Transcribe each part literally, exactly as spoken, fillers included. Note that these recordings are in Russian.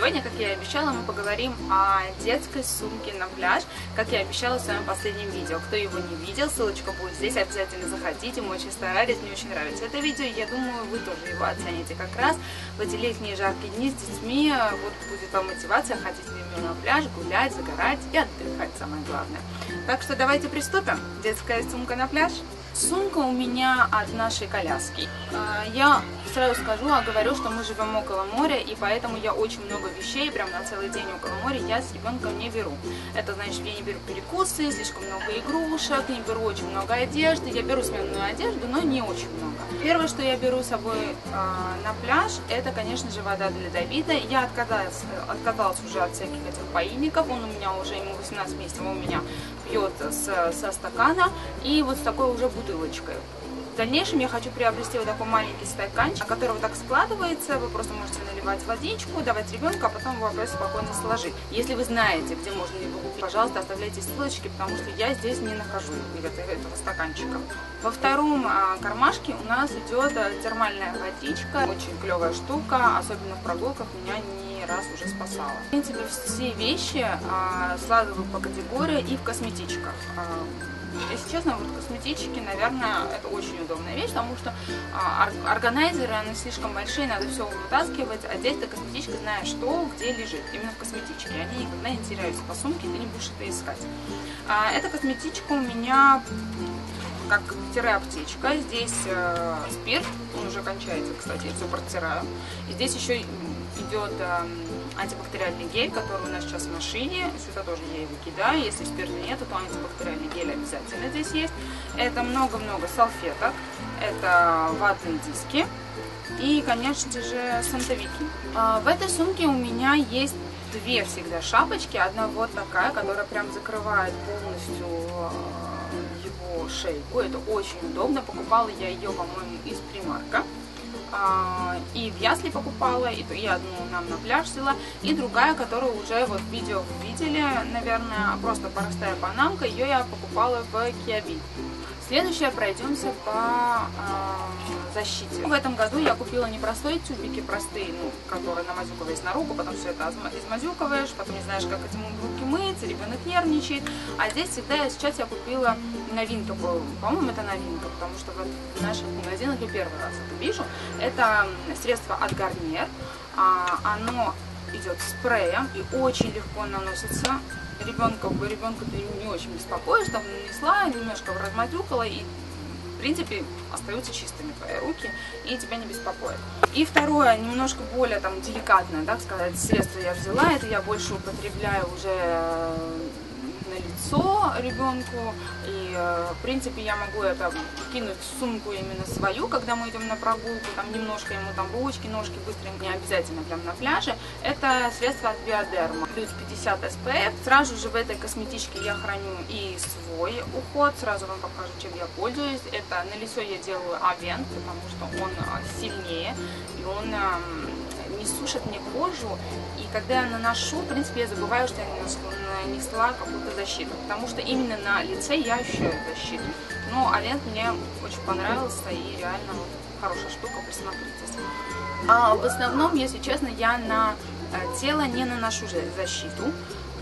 Сегодня, как я и обещала, мы поговорим о детской сумке на пляж, как я обещала в своем последнем видео. Кто его не видел, ссылочка будет здесь, обязательно заходите, мы очень старались, мне очень нравится это видео, я думаю, вы тоже его оцените. Как раз в эти летние жаркие дни с детьми вот будет вам мотивация ходить вместе на пляж, гулять, загорать и отдыхать, самое главное. Так что давайте приступим. Детская сумка на пляж. Сумка у меня от нашей коляски. Я сразу скажу, а говорю, что мы живем около моря, и поэтому я очень много вещей, прям на целый день около моря, я с ребенком не беру. Это значит, я не беру перекусы, слишком много игрушек, не беру очень много одежды. Я беру сменную одежду, но не очень много. Первое, что я беру с собой э, на пляж, это, конечно же, вода для Давида. Я отказалась, отказалась уже от всяких этих поильников. Он у меня уже, ему восемнадцать месяцев, он у меня пьет с, со стакана и вот с такой уже бутылочкой. В дальнейшем я хочу приобрести вот такой маленький стаканчик, который вот так складывается, вы просто можете наливать водичку, давать ребенку, а потом его опять спокойно сложить. Если вы знаете, где можно его купить, пожалуйста, оставляйте ссылочки, потому что я здесь не нахожу этого стаканчика. Во втором а, кармашке у нас идет термальная водичка, очень клевая штука, особенно в прогулках меня не раз уже спасала. В принципе, все вещи а, складываю по категории и в косметичках. Если честно, вот косметички, наверное, это очень удобная вещь, потому что а, органайзеры, они слишком большие, надо все вытаскивать, а здесь ты косметичка знаешь, что, где лежит, именно в косметичке. Они никогда не теряются по сумке, ты не будешь это искать. А, эта косметичка у меня как тире-аптечка. Здесь э, спирт, он уже кончается, кстати, я все протираю. И здесь еще идет э, антибактериальный гель, который у нас сейчас в машине. Сюда тоже я его кидаю. Если спирта нету, то антибактериальный гель обязательно здесь есть. Это много-много салфеток. Это ватные диски. И, конечно же, сантовики. В этой сумке у меня есть две всегда шапочки. Одна вот такая, которая прям закрывает полностью его шейку. Это очень удобно. Покупала я ее, по-моему, из Примарка. И в Ясли покупала, и, и одну нам на пляж взяла, и другая, которую уже вот в видео вы видели, наверное, просто простая панамка, ее я покупала в Киаби. Следующее, пройдемся по э, защите. В этом году я купила не простые тюбики, простые, ну, которые намазюкиваешь на руку, потом все это измазюкиваешь, потом не знаешь, как этим руки мыть, ребенок нервничает. А здесь всегда, сейчас я купила новинку, по-моему, это новинка, потому что вот в наших магазинах я первый раз это вижу. Это средство от Garnier, оно идет спреем и очень легко наносится. Ребенка, ребенка ты не очень беспокоишь, там нанесла, немножко размазюкала, и в принципе остаются чистыми твои руки и тебя не беспокоит. И второе, немножко более там деликатное, так сказать, средство я взяла, это я больше употребляю уже на лицо ребенку, и в принципе я могу это кинуть в сумку именно свою, когда мы идем на прогулку, там немножко ему там ручки, ножки быстренько, не обязательно прям на пляже. Это средство от Биодерма, плюс пятьдесят эс пэ эф. Сразу же в этой косметичке я храню и свой уход, сразу вам покажу, чем я пользуюсь. Это на лицо я делаю Авент, потому что он сильнее, и он не сушит мне кожу, и когда я наношу, в принципе, я забываю, что я нанесла какую-то защиту, потому что именно на лице я ощущаю защиту. Но Авент мне очень понравился, и реально вот, хорошая штука, присмотритесь. А в основном, если честно, я на тело не наношу защиту.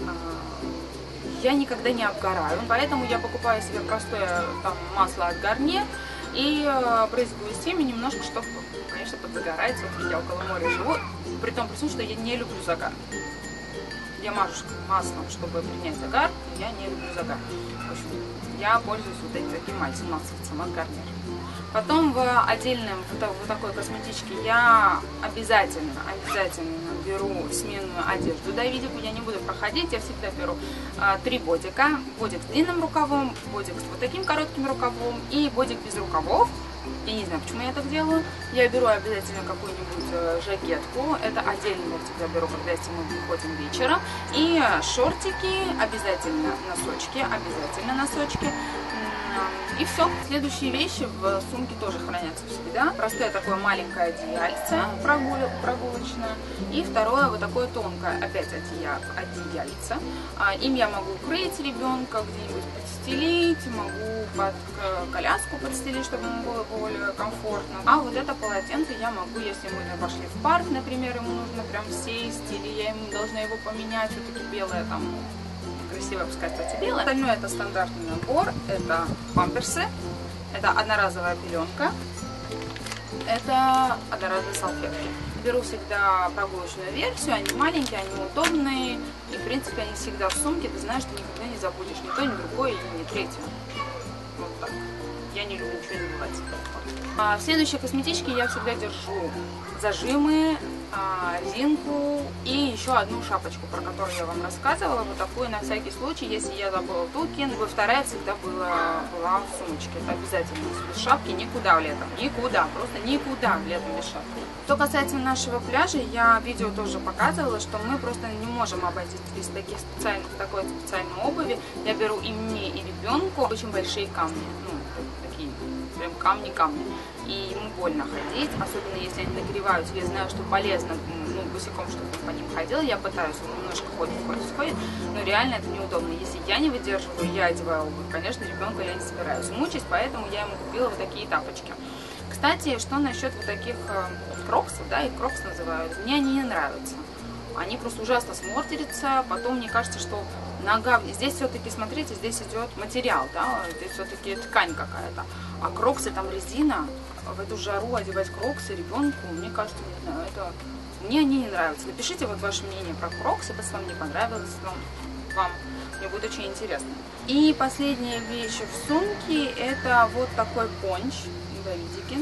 Я никогда не обгораю, поэтому я покупаю себе простое там, масло от Garnier и э, брызгаю с теми немножко, чтобы, конечно, подзагорать. Вот я около моря живу, при том, при том, что я не люблю загар. Я мажу маслом, чтобы принять загар, я не люблю загар. В общем, я пользуюсь вот этим таким маслом от Garnier. Потом в отдельном вот такой косметичке я обязательно, обязательно беру сменную одежду Давидику. Я не буду проходить, я всегда беру а, три бодика. Бодик с длинным рукавом, бодик с вот таким коротким рукавом и бодик без рукавов. Я не знаю, почему я так делаю. Я беру обязательно какую-нибудь э, жакетку. Это отдельно я всегда беру, когда мы выходим вечером. И шортики, обязательно носочки, обязательно носочки. И все. Следующие вещи в сумке тоже хранятся всегда. Простое такое маленькое одеяльце прогулочное. И второе вот такое тонкое, опять одеяльце. Им я могу укрыть ребенка, где-нибудь подстелить, могу под коляску подстелить, чтобы ему было более комфортно. А вот это полотенце я могу, если мы пошли в парк, например, ему нужно прям сесть, или я ему должна его поменять, все-таки белое там, красиво, пускай, кстати, белое. Остальное это стандартный набор, это памперсы, это одноразовая пеленка, это одноразовые салфетки. Беру всегда прогулочную версию, они маленькие, они удобные, и в принципе они всегда в сумке, ты знаешь, что никогда не забудешь ни то, ни другое, или ни третье. Вот так. Я не люблю ничего не бывать. А в следующей косметичке я всегда держу зажимы, а, резинку и еще одну шапочку, про которую я вам рассказывала, вот такую на всякий случай, если я забыла Тукин. Вторая всегда была, была в сумочке, это обязательно. Без шапки никуда летом, никуда, просто никуда летом без шапки. Что касается нашего пляжа, я видео тоже показывала, что мы просто не можем обойтись без таких специальных, такой специальной обуви. Я беру и мне, и ребенку очень большие камни, ну, такие прям камни-камни. И ему больно ходить, особенно если они нагреваются. Я знаю, что полезно, ну, босиком, чтобы он по ним ходил. Я пытаюсь, он немножко ходит, ходит, ходит, но реально это неудобно. Если я не выдерживаю, я одеваю обувь, конечно, ребенка я не собираюсь мучить, поэтому я ему купила вот такие тапочки. Кстати, что насчет вот таких э, кроксов, да, их крокс называют, мне они не нравятся. Они просто ужасно смотрятся, потом мне кажется, что нога, здесь все-таки, смотрите, здесь идет материал, да, здесь все-таки ткань какая-то, а кроксы там резина, в эту жару одевать кроксы ребенку, мне кажется, не знаю, это, мне они не нравятся. Напишите вот ваше мнение про кроксы, если вам не понравилось, вам, вам, мне будет очень интересно. И последняя вещь в сумке, это вот такой понч, видите,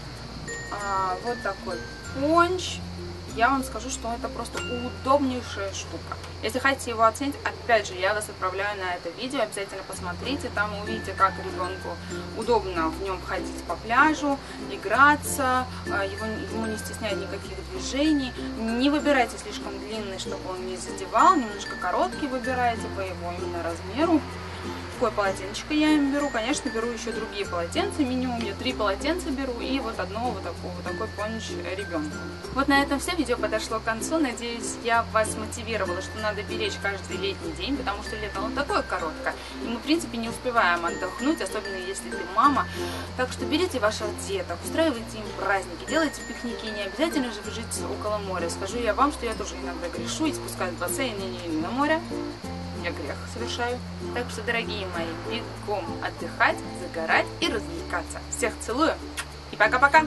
а, вот такой понч. Я вам скажу, что это просто удобнейшая штука. Если хотите его оценить, опять же, я вас отправляю на это видео, обязательно посмотрите, там увидите, как ребенку удобно в нем ходить по пляжу, играться, его, ему не стесняет никаких движений. Не выбирайте слишком длинный, чтобы он не задевал, немножко короткий выбирайте по его именно размеру. Такое полотенечко я им беру, конечно, беру еще другие полотенца, минимум я три полотенца беру и вот одно вот такое, вот такой понч ребенку. Вот на этом все, видео подошло к концу, надеюсь, я вас мотивировала, что надо беречь каждый летний день, потому что лето он такое короткое, и мы в принципе не успеваем отдохнуть, особенно если ты мама, так что берите ваших деток, устраивайте им праздники, делайте пикники, не обязательно же жить около моря. Скажу я вам, что я тоже иногда грешу и спускаюсь в бассейн и не на море. Я грех совершаю. Так что, дорогие мои, бегом отдыхать, загорать и развлекаться. Всех целую и пока-пока!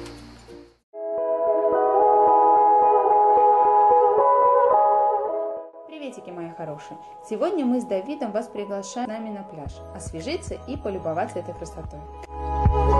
Приветики, мои хорошие! Сегодня мы с Давидом вас приглашаем с нами на пляж, освежиться и полюбоваться этой красотой.